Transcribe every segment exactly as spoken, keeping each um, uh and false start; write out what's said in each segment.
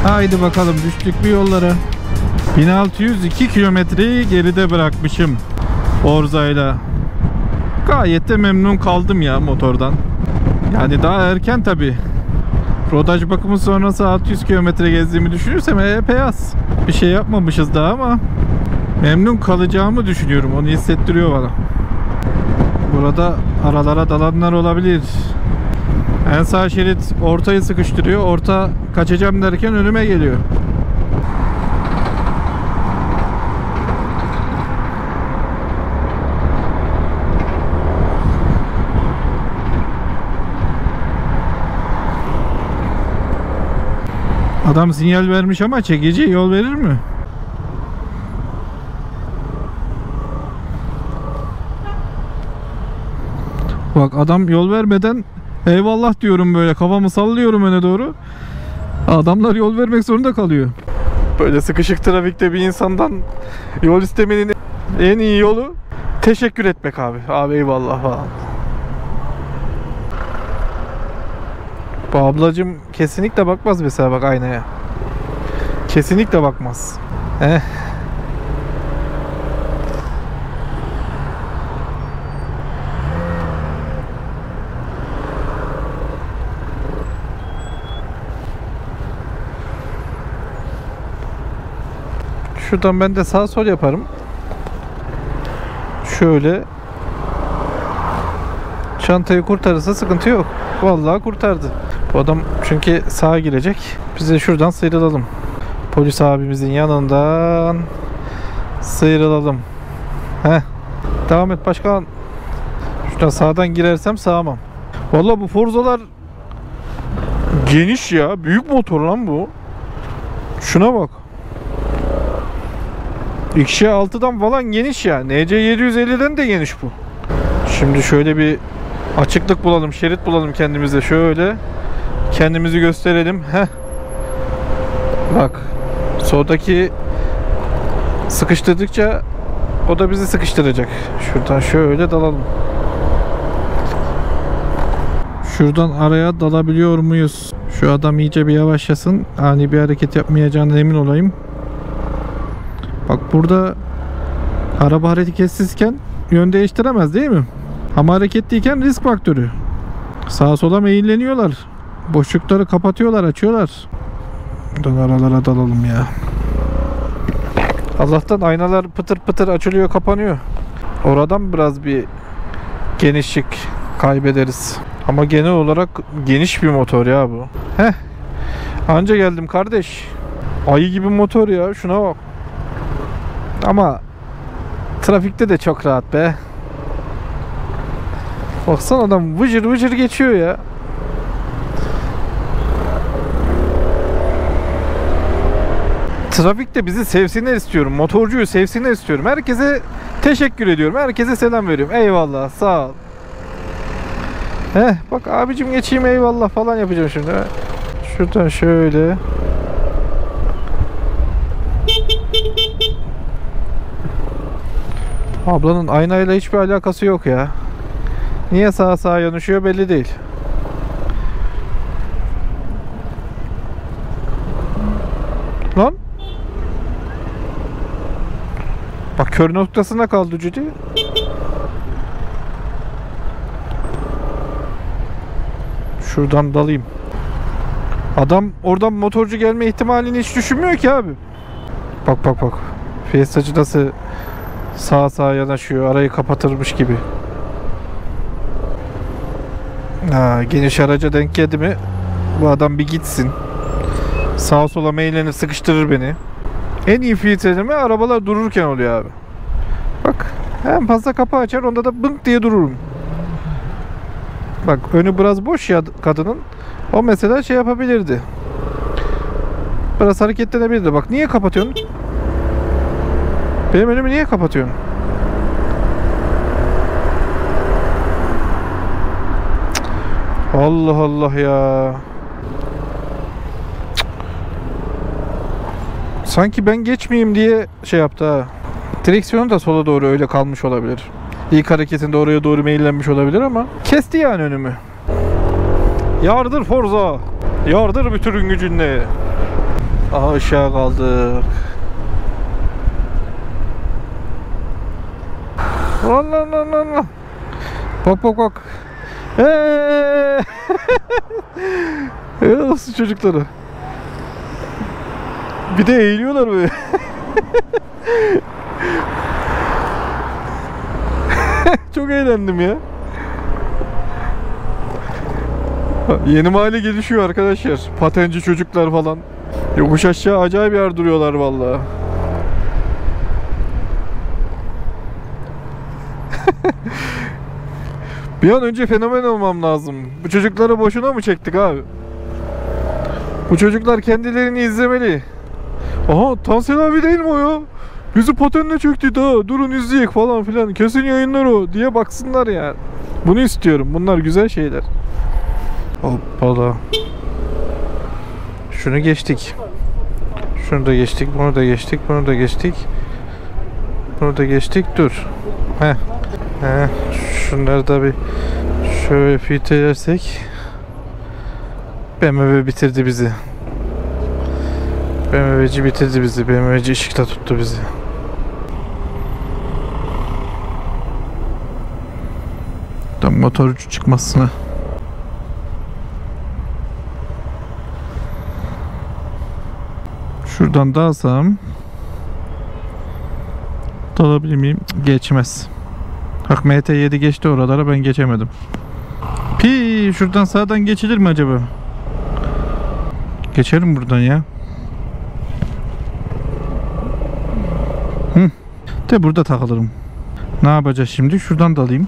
Haydi bakalım, düştük bir yollara. bin altı yüz iki kilometreyi geride bırakmışım Forza'yla. Gayet de memnun kaldım ya motordan. Yani daha erken tabi. Rodaj bakımı sonrası altı yüz kilometre gezdiğimi düşünürsem epey az. Bir şey yapmamışız daha ama memnun kalacağımı düşünüyorum. Onu hissettiriyor bana. Burada aralara dalanlar olabilir. En sağ şerit ortayı sıkıştırıyor. Orta kaçacağım derken önüme geliyor. Adam sinyal vermiş ama çekici yol verir mi? Bak adam yol vermeden eyvallah diyorum, böyle kafamı sallıyorum öne doğru. Adamlar yol vermek zorunda kalıyor. Böyle sıkışık trafikte bir insandan yol istemenin en iyi yolu teşekkür etmek abi. Abi eyvallah falan. Bu ablacım kesinlikle bakmaz mesela bak aynaya. Kesinlikle bakmaz. Heh. Şuradan ben de sağ sol yaparım. Şöyle. Çantayı kurtarırsa sıkıntı yok. Vallahi kurtardı. Bu adam çünkü sağa girecek. Biz de şuradan sıyrılalım. Polis abimizin yanından sıyrılalım. Heh. Devam et başkan. Şuradan sağdan girersem sağmam. Vallahi bu Forza'lar geniş ya. Büyük motor lan bu. Şuna bak. X J altıdan falan geniş ya. N C yedi yüz elliden de geniş bu. Şimdi şöyle bir açıklık bulalım, şerit bulalım kendimize. Şöyle kendimizi gösterelim. Heh. Bak, soldaki sıkıştırdıkça o da bizi sıkıştıracak. Şuradan şöyle dalalım. Şuradan araya dalabiliyor muyuz? Şu adam iyice bir yavaşlasın. Ani bir hareket yapmayacağına emin olayım. Bak burada araba hareketsizken yön değiştiremez değil mi? Ama hareketliyken risk faktörü. Sağa sola meyilleniyorlar. Boşlukları kapatıyorlar, açıyorlar. Buradan aralara dalalım ya. Allah'tan aynalar pıtır pıtır açılıyor, kapanıyor. Oradan biraz bir genişlik kaybederiz. Ama genel olarak geniş bir motor ya bu. Heh. Anca geldim kardeş. Ayı gibi motor ya, şuna bak. Ama trafikte de çok rahat be. Baksana adam vıcır vıcır geçiyor ya. Trafikte bizi sevsinler istiyorum. Motorcuyu sevsinler istiyorum. Herkese teşekkür ediyorum. Herkese selam veriyorum. Eyvallah, sağ ol. Heh, bak abicim geçeyim eyvallah falan yapacağım şimdi. Şuradan şöyle. Ablanın aynayla hiçbir alakası yok ya. Niye sağa sağa yanaşıyor belli değil. Lan. Bak kör noktasına kaldı Cüdi. Şuradan dalayım. Adam oradan motorcu gelme ihtimalini hiç düşünmüyor ki abi. Bak bak bak. Fiestacı nasıl sağa sağa yanaşıyor, arayı kapatırmış gibi. Ha, geniş araca denk geldi mi bu adam bir gitsin. Sağa sola meyillenir, sıkıştırır beni. En iyi filtreleme arabalar dururken oluyor abi. Bak en fazla kapı açar, onda da bınk diye dururum. Bak önü biraz boş ya kadının. O mesela şey yapabilirdi. Biraz hareketlenebilirdi. Bak niye kapatıyorsun? Benim önümü niye kapatıyorsun? Allah Allah ya. Sanki ben geçmeyeyim diye şey yaptı ha. Direksiyonu da sola doğru öyle kalmış olabilir. İlk hareketinde oraya doğru meyillenmiş olabilir ama kesti yani önümü. Yardır Forza. Yardır bütün gücünle. Aha aşağı kaldık. Lan lan lan lan lan. Bak bak bak. Eee. Nasıl çocukları? Bir de eğiliyorlar böyle. Çok eğlendim ya. Yeni mahalle gelişiyor arkadaşlar. Patenci çocuklar falan. Yokuş aşağı acayip yer duruyorlar vallahi. Bir an önce fenomen olmam lazım. Bu çocukları boşuna mı çektik abi? Bu çocuklar kendilerini izlemeli. Aha Tansel abi değil mi o ya? Bizi patenle çöktü daha. Durun izleyek falan filan. Kesin yayınlar o diye baksınlar yani. Bunu istiyorum. Bunlar güzel şeyler. Hoppala. Şunu geçtik. Şunu da geçtik. Bunu da geçtik. Bunu da geçtik. Bunu da geçtik. Dur. Heh. Heh. Şunları da bir şöyle filtrelersek. B M W bitirdi bizi. B M W'ci bitirdi bizi. B M W'ci ışıkta tuttu bizi. Tam motorcu çıkmasına. Şuradan dalsam dalabilir miyim? Geçmez. Bak M T yedi geçti oralara, ben geçemedim. Pi şuradan sağdan geçilir mi acaba? Geçerim buradan ya. Hı. De burada takılırım. Ne yapacağız şimdi? Şuradan dalayım.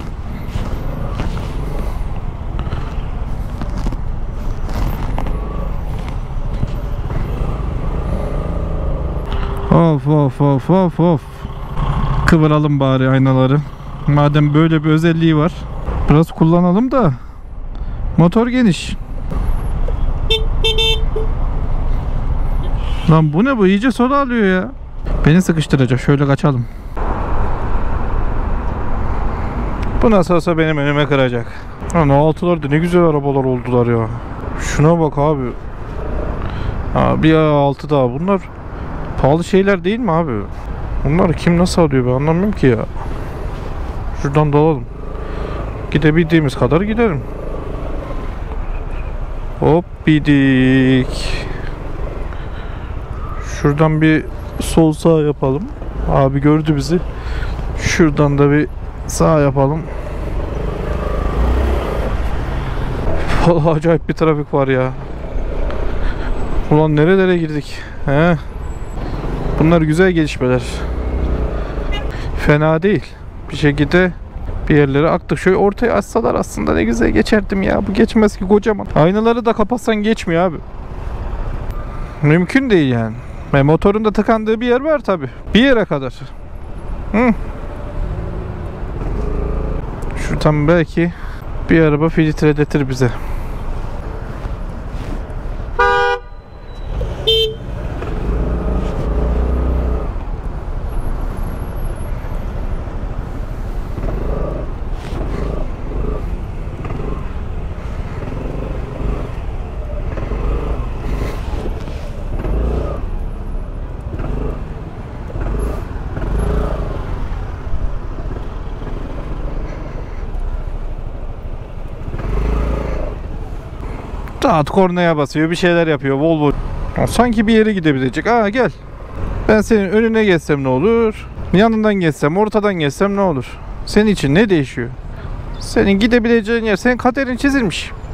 Of of of of of. Kıvıralım bari aynaları. Madem böyle bir özelliği var. Biraz kullanalım da. Motor geniş. Lan bu ne bu? İyice sola alıyor ya. Beni sıkıştıracak. Şöyle kaçalım. Bu nasıl olsa benim önüme kıracak. Lan o altılarda ne güzel arabalar oldular ya. Şuna bak abi. Ha, bir A altı daha. Bunlar pahalı şeyler değil mi abi? Bunları kim nasıl alıyor ben anlamıyorum ki ya. Şuradan dalalım. Gidebildiğimiz kadar giderim. Hop bidik. Şuradan bir sol sağ yapalım. Abi gördü bizi. Şuradan da bir sağ yapalım. Vallahi acayip bir trafik var ya. Ulan nerelere girdik? He? Bunlar güzel gelişmeler. Fena değil. Bir şekilde bir yerlere aktık. Şöyle ortaya açsalar aslında ne güzel geçerdim ya. Bu geçmez ki kocaman. Aynaları da kapatsan geçmiyor abi. Mümkün değil yani. Ve motorun da tıkandığı bir yer var tabi. Bir yere kadar. Hı. Şuradan belki bir araba filtredetir bize. Rahat kornaya basıyor, bir şeyler yapıyor. Volvo. Sanki bir yere gidebilecek. Aa gel. Ben senin önüne geçsem ne olur? Yanından geçsem, ortadan geçsem ne olur? Senin için ne değişiyor? Senin gidebileceğin yer, senin kaderin çizilmiş.